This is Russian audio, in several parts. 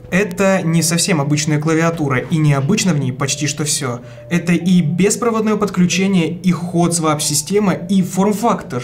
Это не совсем обычная клавиатура, и необычно в ней почти что все. Это и беспроводное подключение, и ход свап-система, и форм-фактор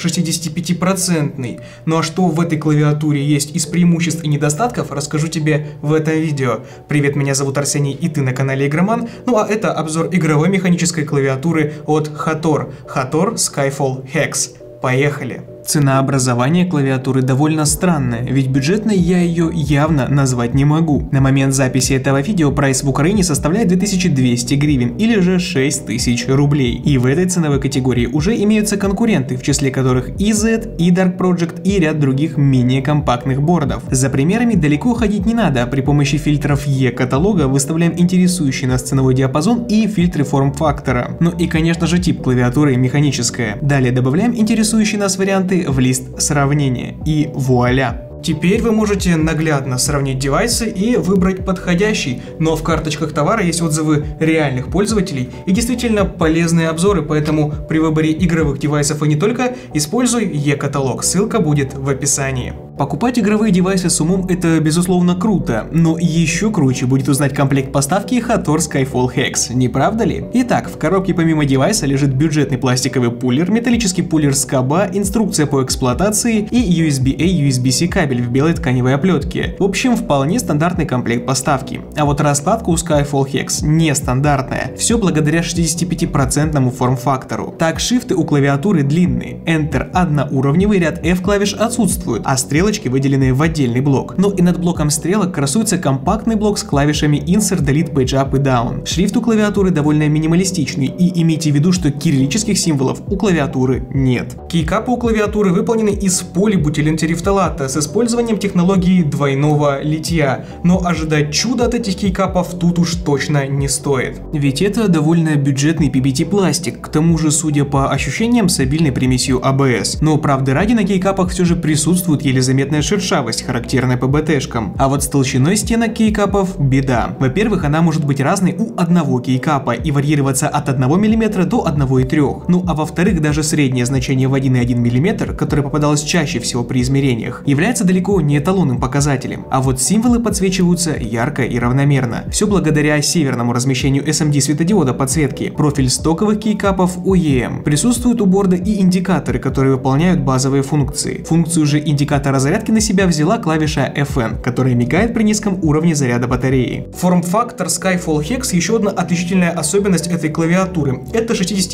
65%. Ну а что в этой клавиатуре есть из преимуществ и недостатков, расскажу тебе в этом видео. Привет, меня зовут Арсений, и ты на канале Игроман. Ну а это обзор игровой механической клавиатуры от Hator. Hator Skyfall Hex. Поехали! Ценообразование клавиатуры довольно странное, ведь бюджетной я ее явно назвать не могу. На момент записи этого видео прайс в Украине составляет 2200 гривен или же 6000 рублей. И в этой ценовой категории уже имеются конкуренты, в числе которых и Z, и Dark Project, и ряд других менее компактных бордов. За примерами далеко ходить не надо, при помощи фильтров E-каталога выставляем интересующий нас ценовой диапазон и фильтры форм-фактора. Ну и конечно же тип клавиатуры механическая. Далее добавляем интересующие нас варианты в лист сравнения, и вуаля! Теперь вы можете наглядно сравнить девайсы и выбрать подходящий, но в карточках товара есть отзывы реальных пользователей и действительно полезные обзоры, поэтому при выборе игровых девайсов и не только используй E-каталог, ссылка будет в описании. Покупать игровые девайсы с умом — это безусловно круто, но еще круче будет узнать комплект поставки Hator Skyfall Hex, не правда ли? Итак, в коробке помимо девайса лежит бюджетный пластиковый пуллер, металлический пуллер скоба, инструкция по эксплуатации и USB-A, USB-C кабель в белой тканевой оплетке. В общем, вполне стандартный комплект поставки. А вот раскладка у Skyfall Hex нестандартная, все благодаря 65% форм-фактору. Так, шифты у клавиатуры длинные, Enter одноуровневый, ряд F клавиш отсутствует, а стрелочки выделены в отдельный блок. Ну и над блоком стрелок красуется компактный блок с клавишами Insert, Delete, Page Up и Down. Шрифт у клавиатуры довольно минималистичный, и имейте в виду, что кириллических символов у клавиатуры нет. Кейкапы у клавиатуры выполнены из полибутилентерефталата с использованием технологии двойного литья, но ожидать чуда от этих кейкапов тут уж точно не стоит. Ведь это довольно бюджетный PBT пластик, к тому же, судя по ощущениям, с обильной примесью ABS. Но правды ради на кейкапах все же присутствует еле заметная шершавость, характерная по БТшкам. А вот с толщиной стенок кейкапов беда. Во-первых, она может быть разной у одного кейкапа и варьироваться от 1 мм до 1,3. Ну а во-вторых, даже среднее значение в 1,1 мм, которое попадалось чаще всего при измерениях, является далеко не эталонным показателем. А вот символы подсвечиваются ярко и равномерно. Все благодаря северному размещению SMD светодиода подсветки. Профиль стоковых кейкапов OEM. Присутствуют у борда и индикаторы, которые выполняют базовые функции. Функцию же индикатора зарядки на себя взяла клавиша FN, которая мигает при низком уровне заряда батареи. Форм-фактор Skyfall Hex еще одна отличительная особенность этой клавиатуры. Это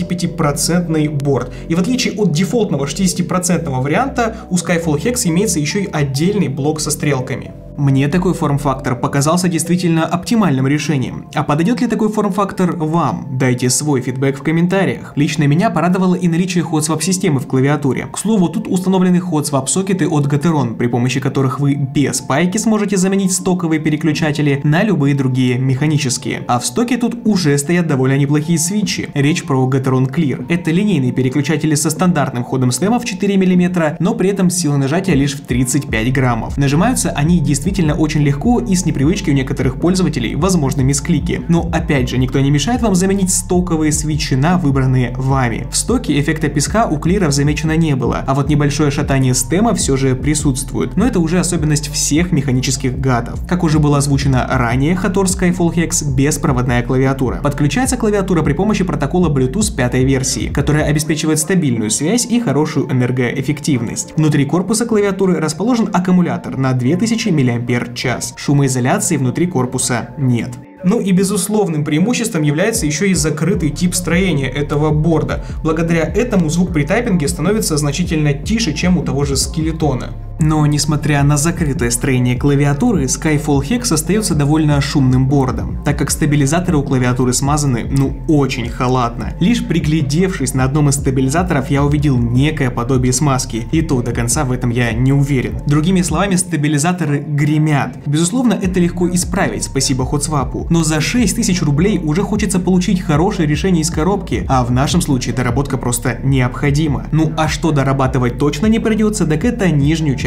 65% борт. И в отличие от дефолтного 60% варианта, у Skyfall Hex имеется еще и отдельный блок со стрелками. Мне такой форм-фактор показался действительно оптимальным решением. А подойдет ли такой форм-фактор вам? Дайте свой фидбэк в комментариях. Лично меня порадовало и наличие ход-свап-системы в клавиатуре. К слову, тут установлены ход-свап-сокеты от Gateron, при помощи которых вы без пайки сможете заменить стоковые переключатели на любые другие механические. А в стоке тут уже стоят довольно неплохие свитчи. Речь про Gateron Clear. Это линейные переключатели со стандартным ходом стема в 4 мм, но при этом сила нажатия лишь в 35 граммов. Нажимаются они действительно очень легко и с непривычки у некоторых пользователей возможны мисклики. Но опять же, никто не мешает вам заменить стоковые свитчи на выбранные вами. В стоке эффекта песка у клиров замечено не было, а вот небольшое шатание стема все же присутствует. Но это уже особенность всех механических гадов. Как уже было озвучено ранее, Hator Skyfall Hex беспроводная клавиатура. Подключается клавиатура при помощи протокола Bluetooth 5 версии, которая обеспечивает стабильную связь и хорошую энергоэффективность. Внутри корпуса клавиатуры расположен аккумулятор на 2000 мАч. Шумоизоляции внутри корпуса нет. Ну и безусловным преимуществом является еще и закрытый тип строения этого борда. Благодаря этому звук при тайпинге становится значительно тише, чем у того же скелетона. Но несмотря на закрытое строение клавиатуры, Skyfall Hex остается довольно шумным бордом, так как стабилизаторы у клавиатуры смазаны, очень халатно. Лишь приглядевшись на одном из стабилизаторов, я увидел некое подобие смазки, и то до конца в этом я не уверен. Другими словами, стабилизаторы гремят. Безусловно, это легко исправить, спасибо ходсвапу, но за 6000 рублей уже хочется получить хорошее решение из коробки, а в нашем случае доработка просто необходима. Ну а что дорабатывать точно не придется, так это нижнюю часть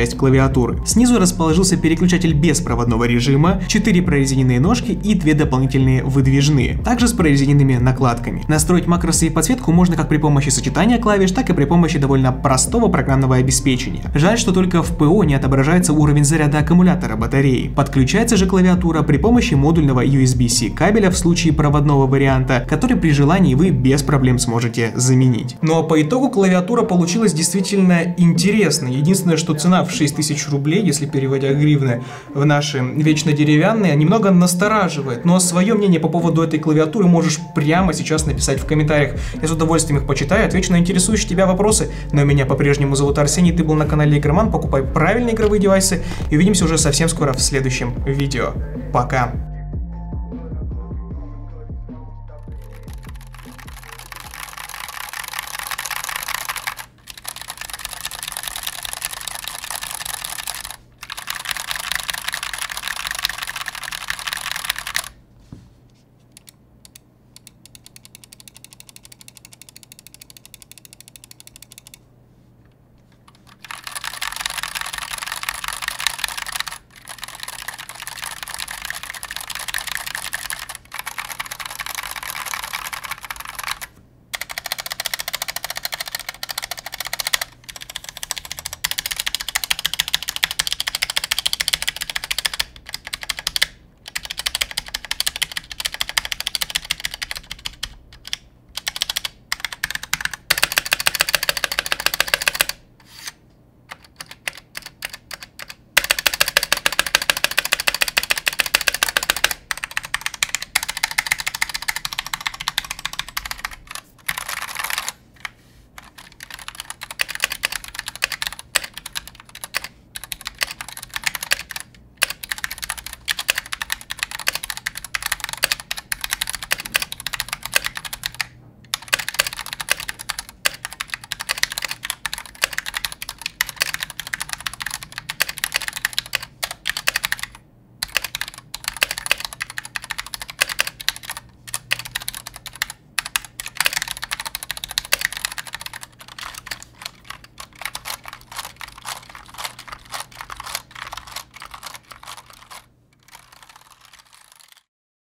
часть клавиатуры. Снизу расположился переключатель беспроводного режима, 4 прорезиненные ножки и 2 дополнительные выдвижные, также с прорезиненными накладками. Настроить макросы и подсветку можно как при помощи сочетания клавиш, так и при помощи довольно простого программного обеспечения. Жаль, что только в ПО не отображается уровень заряда аккумулятора батареи. Подключается же клавиатура при помощи модульного USB-C кабеля в случае проводного варианта, который при желании вы без проблем сможете заменить. Ну а по итогу клавиатура получилась действительно интересной. Единственное, что цена в 6000 рублей, если переводя гривны в наши вечно деревянные, немного настораживает. Но свое мнение по поводу этой клавиатуры можешь прямо сейчас написать в комментариях. Я с удовольствием их почитаю, отвечу на интересующие тебя вопросы. Но меня по-прежнему зовут Арсений, ты был на канале Игроман, покупай правильные игровые девайсы и увидимся уже совсем скоро в следующем видео. Пока!